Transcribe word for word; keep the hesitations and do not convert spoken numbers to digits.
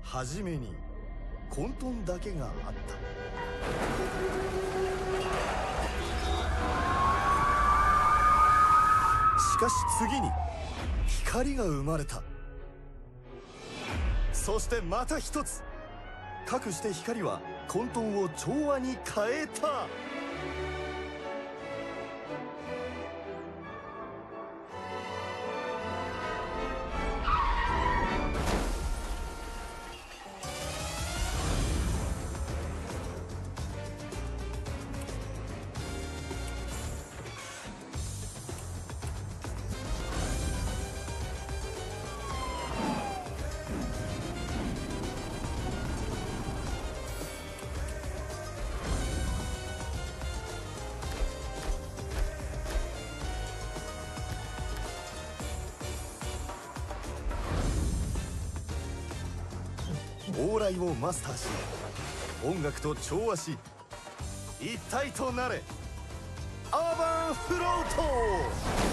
初めに混沌だけがあった。しかし次に光が生まれた。そしてまた一つ、かくして光は混沌を調和に変えた。往来をマスターし、音楽と調和し、一体となれアーバンフロート。